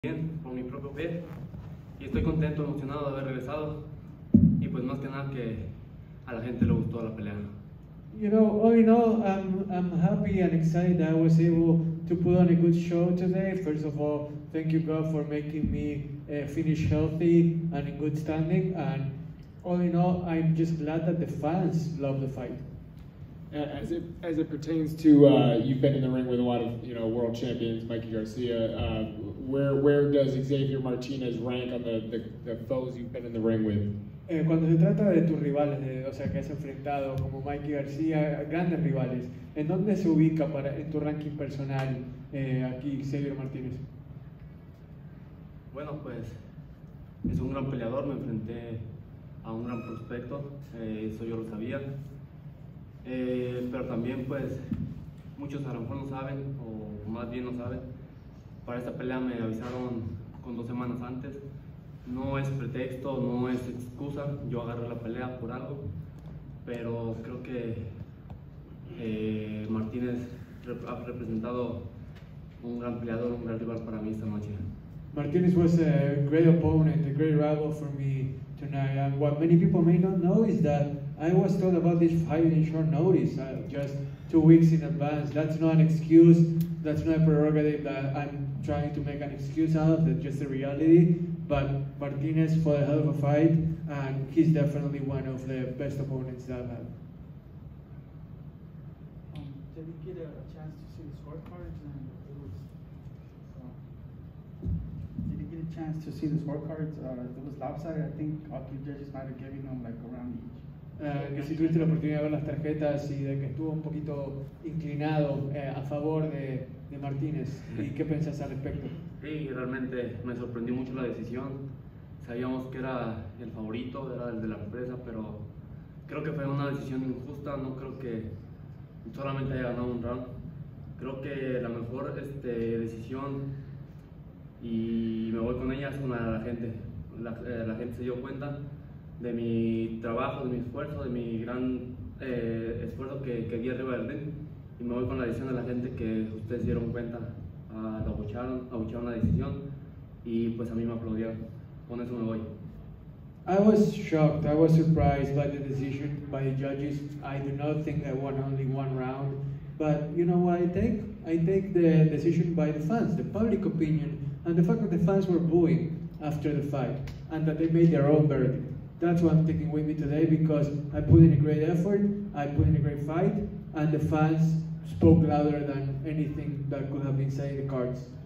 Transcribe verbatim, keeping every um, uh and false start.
bien por mi propio pie y estoy contento, emocionado de haber regresado y pues más que nada que a la gente le gustó la pelea. You know, all in all, I'm, I'm happy and excited that I was able to put on a good show today. First of all, thank you God for making me uh, finish healthy and in good standing. And all in all, I'm just glad that the fans love the fight. As it as it pertains to uh, you've been in the ring with a lot of you know world champions, Mikey Garcia. Uh, where where does Xavier Martinez rank on the, the, the foes you've been in the ring with? Eh, cuando se trata de tus rivales, de, o sea, que has enfrentado como Mikey García, grandes rivales, ¿en dónde se ubica para, en tu ranking personal eh, aquí Xavier Martínez? Bueno, pues es un gran peleador, me enfrenté a un gran prospecto, eh, eso yo lo sabía. Eh, pero también pues muchos a lo mejor no saben, o más bien no saben, para esta pelea me avisaron con dos semanas antes. No es pretexto, no es excusa, yo agarré la pelea por algo, pero creo que eh, Martínez rep ha representado un gran peleador, un gran rival para mí esta noche. Martinez was a great opponent, a great rival for me tonight. And what many people may not know is that I was told about this fight in short notice, uh, just two weeks in advance. That's not an excuse. That's not a prerogative that I'm trying to make an excuse out of. That's just the reality. But Martinez fought a hell of a fight, and he's definitely one of the best opponents that I've had. Um, did you get a chance to see the scorecards? And it was. Uh, did you get a chance to see the scorecards? Uh, it was lopsided. I think all three judges might have given them like around each. Uh, que si tuviste la oportunidad de ver las tarjetas y de que estuvo un poquito inclinado eh, a favor de, de Martínez. ¿Y qué pensás al respecto? Sí, realmente me sorprendió mucho la decisión. Sabíamos que era el favorito, era el de la empresa, pero creo que fue una decisión injusta. No creo que solamente haya ganado un round. Creo que la mejor este, decisión, y me voy con ella, es con la, la gente. La, eh, la gente se dio cuenta de mi trabajo, de mi esfuerzo, de mi gran eh, esfuerzo que, que di arriba del ring, y me voy con la decisión de la gente que ustedes dieron cuenta, uh, lo abucharon, abucharon la decisión y pues a mí me aplaudieron. Con eso me voy. I was shocked, I was surprised by the decision by the judges. I do not think I won only one round, but you know what I take? I take the decision by the fans, the public opinion, and the fact that the fans were booing after the fight, and that they made their own verdict. That's what I'm taking with me today, because I put in a great effort, I put in a great fight, and the fans spoke louder than anything that could have been said in the cards.